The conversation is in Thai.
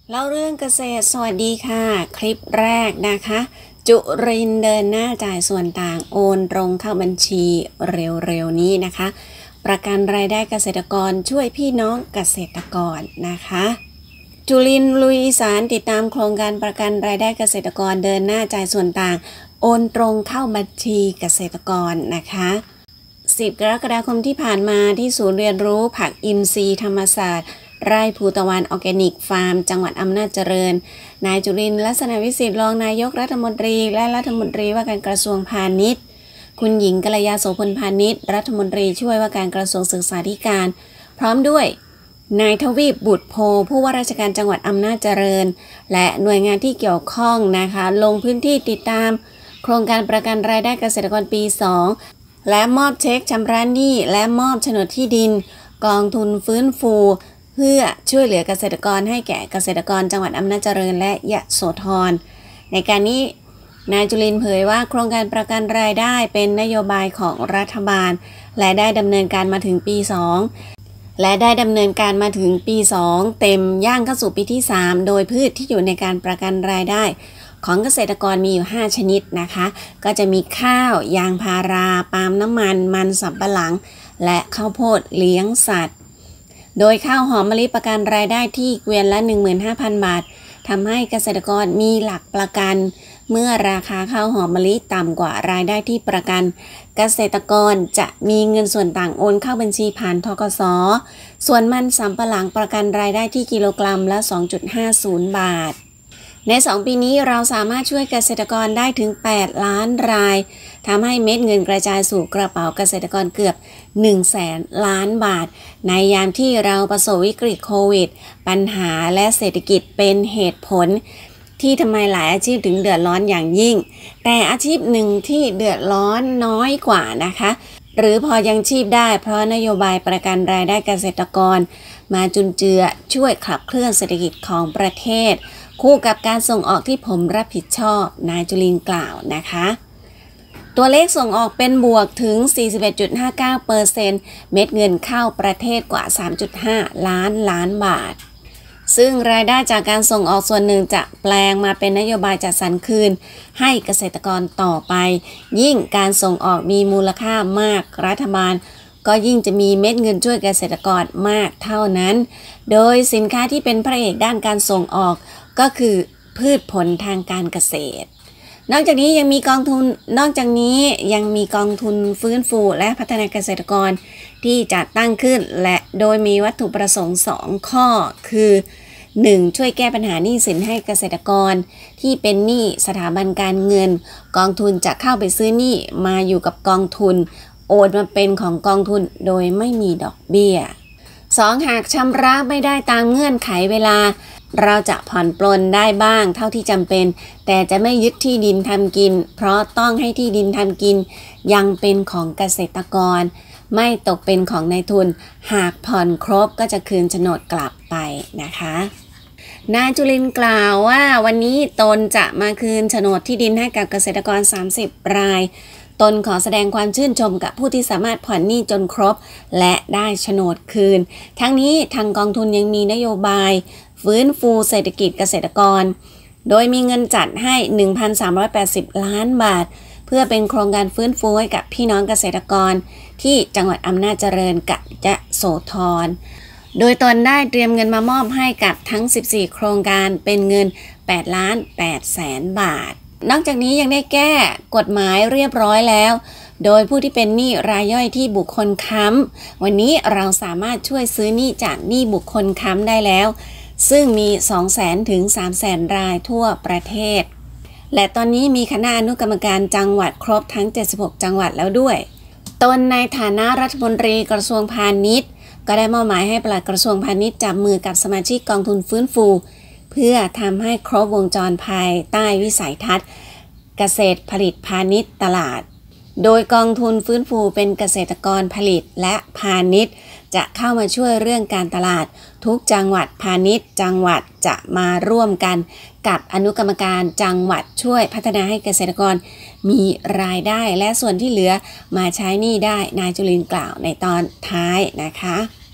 เล่าเรื่องเกษตรสวัสดีค่ะคลิปแรกนะคะจุรินทร์เดินหน้าจ่ายส่วนต่างโอนตรงเข้าบัญชีเร็วๆนี้นะคะประกันรายได้เกษตรกรช่วยพี่น้องเกษตรกรนะคะจุรินทร์ลุยอีสานติดตามโครงการประกันรายได้เกษตรกรเดินหน้าจ่ายส่วนต่างโอนตรงเข้าบัญชีเกษตรกรนะคะ10 กรกฎาคมที่ผ่านมาที่ศูนย์เรียนรู้ผักอินทรีย์ธรรมศาสตร์ไร่ภูตะวันออร์แกนิกฟาร์มจังหวัดอำนาจเจริญนายจุรินทร์ลักษณะวิสิทธิ์รองนายกรัฐมนตรีและรัฐมนตรีว่าการกระทรวงพาณิชย์คุณหญิงกัลยาโสพลพาณิชย์รัฐมนตรีช่วยว่าการกระทรวงศึกษาธิการพร้อมด้วยนายทวีปบุตรโพผู้ว่าราชการจังหวัดอำนาจเจริญและหน่วยงานที่เกี่ยวข้องนะคะลงพื้นที่ติดตามโครงการประกันรายได้เกษตรกรปี 2และมอบเช็คชำระหนี้และมอบโฉนดที่ดินกองทุนฟื้นฟูเพื่อช่วยเหลือเกษตรกรให้แก่เกษตรกรจังหวัดอำนาจเจริญและยโสธรในการนี้นายจุรินทร์เผยว่าโครงการประกันรายได้เป็นนโยบายของรัฐบาลและได้ดำเนินการมาถึงปี 2เต็มย่างเข้าสู่ปีที่ 3โดยพืชที่อยู่ในการประกันรายได้ของเกษตรกรมีอยู่5ชนิดนะคะก็จะมีข้าวยางพาราปาล์มน้ำมันสำปะหลังและข้าวโพดเลี้ยงสัตว์โดยข้าวหอมมะลิประกันรายได้ที่เกวียนละ 15,000 บาททำให้เกษตรกรมีหลักประกันเมื่อราคาข้าวหอมมะลิต่ำกว่ารายได้ที่ประกันเกษตรกรจะมีเงินส่วนต่างโอนเข้าบัญชีผ่านธกส.ส่วนมันสำปะหลังประกันรายได้ที่กิโลกรัมละ 2.50 บาทใน2 ปีนี้เราสามารถช่วยเกษตรกรได้ถึง8 ล้านรายทำให้เม็ดเงินกระจายสู่กระเป๋าเกษตรกรเกือบ100,000 ล้านบาทในยามที่เราประสบวิกฤตโควิดปัญหาและเศรษฐกิจเป็นเหตุผลที่ทำไมหลายอาชีพถึงเดือดร้อนอย่างยิ่งแต่อาชีพหนึ่งที่เดือดร้อนน้อยกว่านะคะหรือพอยังชีพได้เพราะนโยบายประกันรายได้เกษตรกรมาจุนเจือช่วยขับเคลื่อนเศรษฐกิจของประเทศคู่กับการส่งออกที่ผมรับผิดชอบนายจุรินทร์กล่าวนะคะตัวเลขส่งออกเป็นบวกถึง 41.59% เม็ดเงินเข้าประเทศกว่า 3.5 ล้านบาทซึ่งรายได้จากการส่งออกส่วนหนึ่งจะแปลงมาเป็นนโยบายจัดสรรคืนให้เกษตรกรต่อไปยิ่งการส่งออกมีมูลค่ามากรัฐบาลก็ยิ่งจะมีเม็ดเงินช่วยเกษตรกรมากเท่านั้นโดยสินค้าที่เป็นพระเอกด้านการส่งออกก็คือพืชผลทางการเกษตรนอกจากนี้ยังมีกองทุนฟื้นฟูและพัฒนาเกษตรกรที่จัดตั้งขึ้นและโดยมีวัตถุประสงค์2ข้อคือ 1. ช่วยแก้ปัญหาหนี้สินให้เกษตรกรที่เป็นหนี้สถาบันการเงินกองทุนจะเข้าไปซื้อหนี้มาอยู่กับกองทุนโอนมาเป็นของกองทุนโดยไม่มีดอกเบี้ย 2. หากชำระไม่ได้ตามเงื่อนไขเวลาเราจะผ่อนปลนได้บ้างเท่าที่จำเป็นแต่จะไม่ยึดที่ดินทำกินเพราะต้องให้ที่ดินทำกินยังเป็นของเกษตรกรไม่ตกเป็นของนายทุนหากผ่อนครบก็จะคืนโฉนดกลับไปนะคะนายจุรินทร์กล่าวว่าวันนี้ตนจะมาคืนโฉนดที่ดินให้กับเกษตรกร30 รายตนขอแสดงความชื่นชมกับผู้ที่สามารถผ่อนหนี้จนครบและได้โฉนดคืนทั้งนี้ทางกองทุนยังมีนโยบายฟื้นฟูเศรษฐกิจเกษตรกรโดยมีเงินจัดให้ 1,380 ล้านบาทเพื่อเป็นโครงการฟื้นฟูให้กับพี่น้องเกษตรกรที่จังหวัดอำนาจเจริญกับยโสธรโดยตนได้เตรียมเงินมามอบให้กับทั้ง14โครงการเป็นเงิน8,800,000 บาทนอกจากนี้ยังได้แก้กฎหมายเรียบร้อยแล้วโดยผู้ที่เป็นหนี้รายย่อยที่บุคคลค้ำวันนี้เราสามารถช่วยซื้อหนี้จากหนี้บุคคลค้ำได้แล้วซึ่งมี 200,000 ถึง 300,000 รายทั่วประเทศและตอนนี้มีคณะอนุกรรมการจังหวัดครบทั้ง76จังหวัดแล้วด้วยตนในฐานะรัฐมนตรีกระทรวงพาณิชย์ก็ได้มอบหมายให้ปลัดกระทรวงพาณิชย์จับมือกับสมาชิกกองทุนฟื้นฟูเพื่อทำให้ครบวงจรภายใต้วิสัยทัศน์เกษตรผลิตพาณิชย์ตลาดโดยกองทุนฟื้นฟูเป็นเกษตรกรผลิตและพาณิชย์จะเข้ามาช่วยเรื่องการตลาดทุกจังหวัดพาณิชย์จังหวัดจะมาร่วมกันกับอนุกรรมการจังหวัดช่วยพัฒนาให้เกษตรกรมีรายได้และส่วนที่เหลือมาใช้หนี้ได้นายจุรินทร์กล่าวในตอนท้ายนะคะ